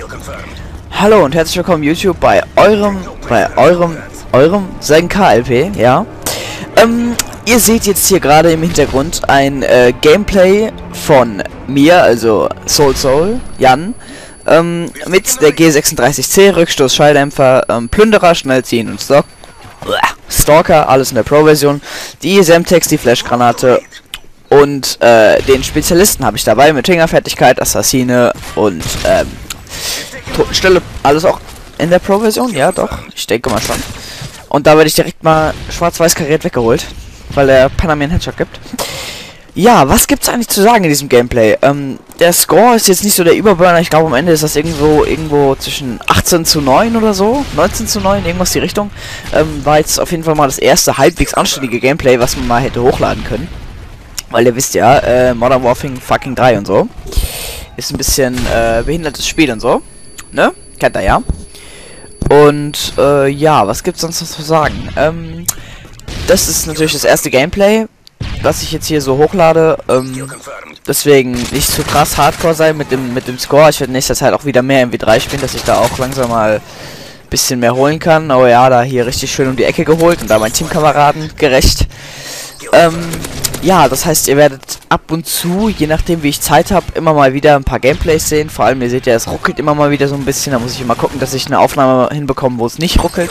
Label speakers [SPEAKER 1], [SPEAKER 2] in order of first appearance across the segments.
[SPEAKER 1] Hallo und herzlich willkommen YouTube bei eurem Senka-LP, ja. Ihr seht jetzt hier gerade im Hintergrund ein Gameplay von mir, also Soul, Jan, mit der G36C, Rückstoß, Schalldämpfer, Plünderer, Schnellziehen und Stalker, alles in der Pro-Version, die Semtex, die Flashgranate und den Spezialisten habe ich dabei mit Fingerfertigkeit, Assassine und Totenstelle, alles auch in der Pro-Version, ja doch, ich denke mal schon. Und da werde ich direkt mal schwarz-weiß kariert weggeholt, weil der Penner mir einen Headshot gibt. Ja, was gibt's eigentlich zu sagen in diesem Gameplay? Der Score ist jetzt nicht so der Überburner, ich glaube am Ende ist das irgendwo zwischen 18:9 oder so, 19:9, irgendwas die Richtung. War jetzt auf jeden Fall mal das erste halbwegs anständige Gameplay, was man mal hätte hochladen können. Weil ihr wisst ja, Modern Warfare fucking 3 und so. Ist ein bisschen behindertes Spiel und so. Ne? Kennt ihr ja. Und ja, was gibt's sonst noch zu sagen? Das ist natürlich das erste Gameplay, was ich jetzt hier so hochlade. Deswegen nicht zu krass hardcore sein mit dem Score. Ich werde in nächster Zeit auch wieder mehr MW3 spielen, dass ich da auch langsam mal ein bisschen mehr holen kann. Aber ja, da hier richtig schön um die Ecke geholt und da meinen Teamkameraden gerecht. Ja, das heißt, ihr werdet ab und zu, je nachdem wie ich Zeit habe, immer mal wieder ein paar Gameplays sehen. Vor allem, ihr seht ja, es ruckelt immer mal wieder so ein bisschen. Da muss ich immer gucken, dass ich eine Aufnahme hinbekomme, wo es nicht ruckelt.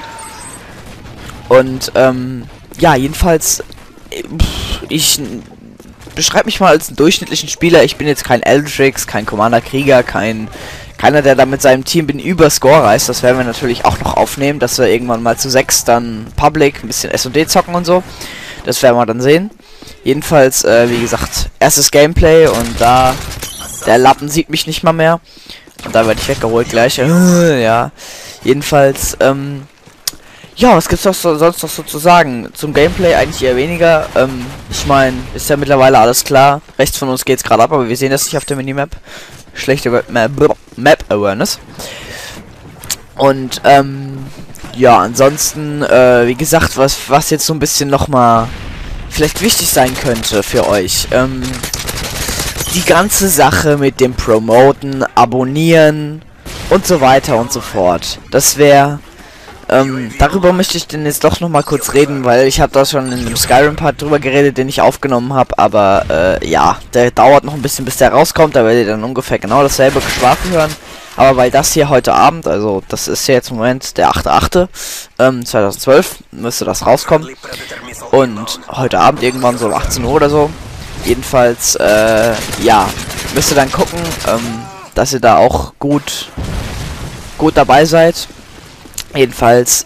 [SPEAKER 1] Und, ja, jedenfalls, ich beschreibe mich mal als einen durchschnittlichen Spieler. Ich bin jetzt kein Eldrix, kein Commander Krieger, keiner, der da mit seinem Team bin über Score reist. Das werden wir natürlich auch noch aufnehmen, dass wir irgendwann mal zu 6 dann Public, ein bisschen S&D zocken und so. Das werden wir dann sehen. Jedenfalls, wie gesagt, erstes Gameplay und da, der Lappen sieht mich nicht mal mehr. Und da werde ich weggeholt gleich. Ja, jedenfalls, ja, was gibt's sonst noch so zu sagen? Zum Gameplay eigentlich eher weniger. Ich meine, ist ja mittlerweile alles klar. Rechts von uns geht's gerade ab, aber wir sehen das nicht auf der Minimap. Schlechte Map Awareness. Und, ja, ansonsten, wie gesagt, was jetzt so ein bisschen nochmal vielleicht wichtig sein könnte für euch. Die ganze Sache mit dem Promoten, Abonnieren und so weiter und so fort. Das wäre, darüber möchte ich denn jetzt doch nochmal kurz reden, weil ich habe da schon in dem Skyrim-Part drüber geredet, den ich aufgenommen habe, aber, ja, der dauert noch ein bisschen, bis der rauskommt, da werdet ihr dann ungefähr genau dasselbe Geschwafel hören. Aber weil das hier heute Abend, also das ist ja jetzt im Moment der 8.8. 2012, müsste das rauskommen. Und heute Abend irgendwann so 18 Uhr oder so. Jedenfalls, ja, müsst ihr dann gucken, dass ihr da auch gut dabei seid. Jedenfalls,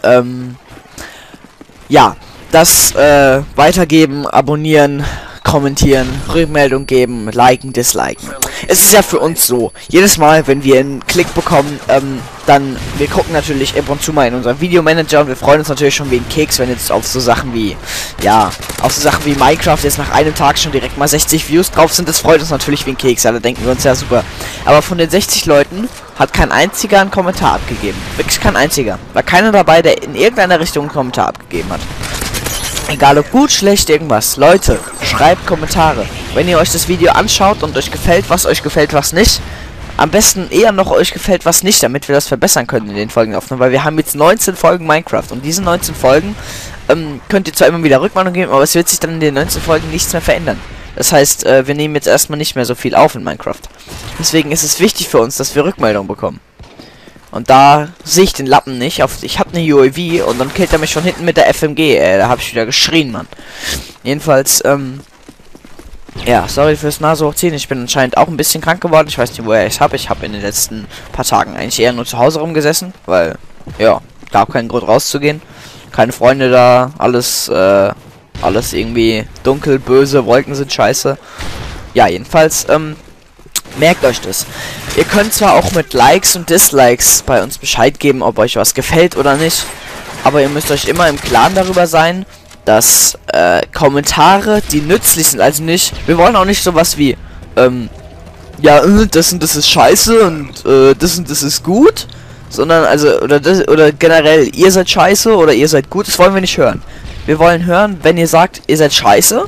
[SPEAKER 1] ja, das weitergeben, abonnieren, kommentieren, Rückmeldung geben, liken, disliken. Es ist ja für uns so, jedes Mal, wenn wir einen Klick bekommen, dann, wir gucken natürlich ab und zu mal in unseren Videomanager und wir freuen uns natürlich schon wie ein Keks, wenn jetzt auf so Sachen wie, ja, auf so Sachen wie Minecraft jetzt nach einem Tag schon direkt mal 60 Views drauf sind, das freut uns natürlich wie ein Keks, ja, da denken wir uns ja super. Aber von den 60 Leuten hat kein einziger einen Kommentar abgegeben. Wirklich kein einziger. War keiner dabei, der in irgendeiner Richtung einen Kommentar abgegeben hat. Egal ob gut, schlecht, irgendwas. Leute, schreibt Kommentare. Wenn ihr euch das Video anschaut und euch gefällt, was nicht. Am besten eher noch euch gefällt, was nicht, damit wir das verbessern können in den Folgen aufnehmen. Weil wir haben jetzt 19 Folgen Minecraft. Und diese 19 Folgen könnt ihr zwar immer wieder Rückmeldung geben, aber es wird sich dann in den 19 Folgen nichts mehr verändern. Das heißt, wir nehmen jetzt erstmal nicht mehr so viel auf in Minecraft. Deswegen ist es wichtig für uns, dass wir Rückmeldung bekommen. Und da sehe ich den Lappen nicht. Ich habe eine UAV und dann killt er mich schon hinten mit der FMG. Da habe ich wieder geschrien, Mann. Jedenfalls, ja, sorry fürs Nase hochziehen. Ich bin anscheinend auch ein bisschen krank geworden. Ich weiß nicht, woher ich es habe. Ich habe in den letzten paar Tagen eigentlich eher nur zu Hause rumgesessen. Weil, ja, gab keinen Grund rauszugehen. Keine Freunde da. Alles irgendwie dunkel, böse. Wolken sind scheiße. Ja, jedenfalls, merkt euch das. Ihr könnt zwar auch mit Likes und Dislikes bei uns Bescheid geben, ob euch was gefällt oder nicht, aber ihr müsst euch immer im Klaren darüber sein, dass Kommentare, die nützlich sind, also nicht, wir wollen auch nicht sowas wie, ja, das und das ist scheiße und das und das ist gut, sondern also, oder generell, ihr seid scheiße oder ihr seid gut, das wollen wir nicht hören. Wir wollen hören, wenn ihr sagt, ihr seid scheiße,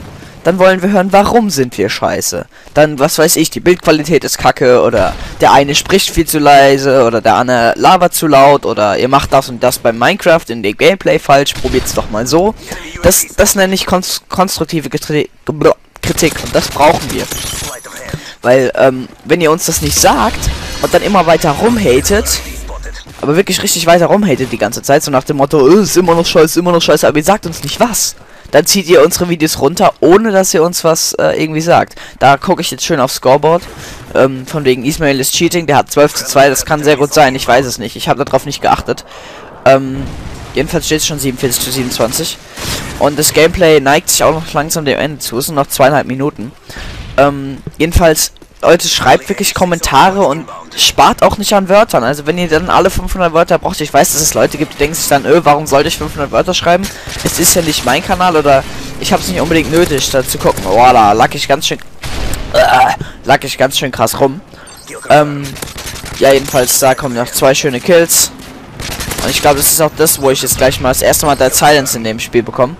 [SPEAKER 1] dann wollen wir hören, warum sind wir scheiße. Dann, was weiß ich, die Bildqualität ist kacke oder der eine spricht viel zu leise oder der andere labert zu laut oder ihr macht das und das beim Minecraft in dem Gameplay falsch, probiert's doch mal so. Das nenne ich konstruktive Kritik und das brauchen wir. Weil, wenn ihr uns das nicht sagt und dann immer weiter rumhatet, aber wirklich richtig weiter rumhatet die ganze Zeit, so nach dem Motto, ist immer noch scheiße, aber ihr sagt uns nicht was. Dann zieht ihr unsere Videos runter, ohne dass ihr uns was irgendwie sagt. Da gucke ich jetzt schön aufs Scoreboard. Von wegen Ismail ist cheating, der hat 12:2, das kann sehr gut sein, ich weiß es nicht. Ich habe darauf nicht geachtet. Jedenfalls steht es schon 47:27. Und das Gameplay neigt sich auch noch langsam dem Ende zu. Es sind noch 2,5 Minuten. Jedenfalls, Leute, schreibt wirklich Kommentare und spart auch nicht an Wörtern. Also wenn ihr dann alle 500 Wörter braucht, ich weiß, dass es Leute gibt, die denken sich dann, warum sollte ich 500 Wörter schreiben? Es ist ja nicht mein Kanal oder ich habe es nicht unbedingt nötig, da zu gucken. Oh, da lag ich ganz schön krass rum. Ja, jedenfalls, da kommen noch 2 schöne Kills. Und ich glaube, das ist auch das, wo ich jetzt gleich mal das erste Mal der Silence in dem Spiel bekomme.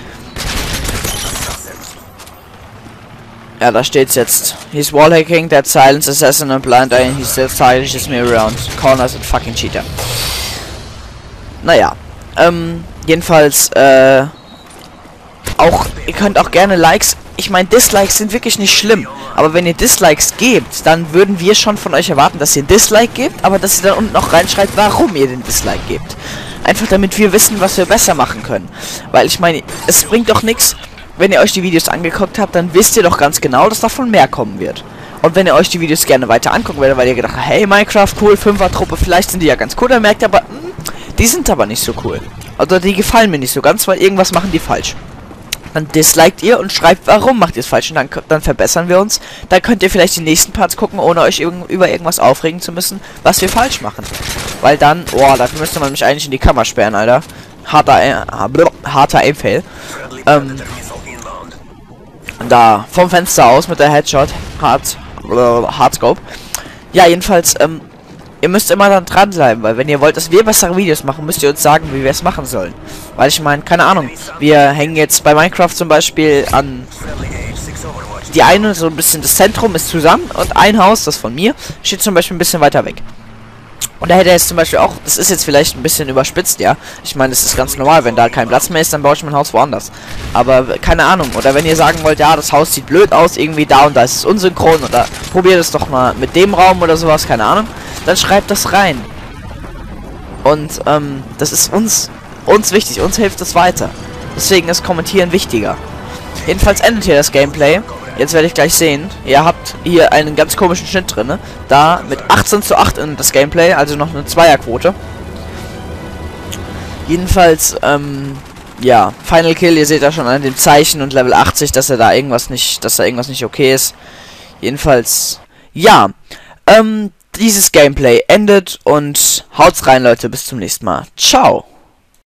[SPEAKER 1] Ja, da steht's jetzt. He's wallhacking, that silence assassin and blind eye, he still stylish me around. Corners and fucking cheater. Naja. Jedenfalls, auch, ihr könnt auch gerne Likes. Ich meine, Dislikes sind wirklich nicht schlimm. Aber wenn ihr Dislikes gebt, dann würden wir schon von euch erwarten, dass ihr ein Dislike gebt, aber dass ihr dann unten noch reinschreibt, warum ihr den Dislike gebt. Einfach damit wir wissen, was wir besser machen können. Weil ich meine, es bringt doch nichts. Wenn ihr euch die Videos angeguckt habt, dann wisst ihr doch ganz genau, dass davon mehr kommen wird. Und wenn ihr euch die Videos gerne weiter angucken werdet, weil ihr gedacht habt, hey, Minecraft, cool, 5er-Truppe, vielleicht sind die ja ganz cool, dann merkt ihr aber, die sind aber nicht so cool. Oder die gefallen mir nicht so ganz, weil irgendwas machen die falsch. Dann disliked ihr und schreibt, warum macht ihr es falsch. Und dann verbessern wir uns. Dann könnt ihr vielleicht die nächsten Parts gucken, ohne euch über irgendwas aufregen zu müssen, was wir falsch machen. Weil dann, dafür müsste man mich eigentlich in die Kammer sperren, Alter. Harter Aim-Fail. Da, vom Fenster aus mit der Headshot. Hardscope. Ja, jedenfalls, ihr müsst immer dann dranbleiben, weil wenn ihr wollt, dass wir bessere Videos machen, müsst ihr uns sagen, wie wir es machen sollen. Weil ich meine, keine Ahnung, wir hängen jetzt bei Minecraft zum Beispiel an die eine, so ein bisschen das Zentrum ist zusammen und ein Haus, das von mir, steht zum Beispiel ein bisschen weiter weg. Und da hätte er jetzt zum Beispiel auch, das ist jetzt vielleicht ein bisschen überspitzt, ja. Ich meine, das ist ganz normal, wenn da kein Platz mehr ist, dann baue ich mein Haus woanders. Aber keine Ahnung, oder wenn ihr sagen wollt, ja, das Haus sieht blöd aus, irgendwie da und da ist es unsynchron, oder probiert es doch mal mit dem Raum oder sowas, keine Ahnung, dann schreibt das rein. Und, das ist uns wichtig, uns hilft es weiter. Deswegen ist Kommentieren wichtiger. Jedenfalls endet hier das Gameplay. Jetzt werde ich gleich sehen, ihr habt hier einen ganz komischen Schnitt drin, da mit 18:8 in das Gameplay, also noch eine Zweierquote. Jedenfalls, ja, Final Kill, ihr seht da schon an dem Zeichen und Level 80, dass da irgendwas nicht okay ist. Jedenfalls, ja, dieses Gameplay endet und haut's rein, Leute, bis zum nächsten Mal. Ciao!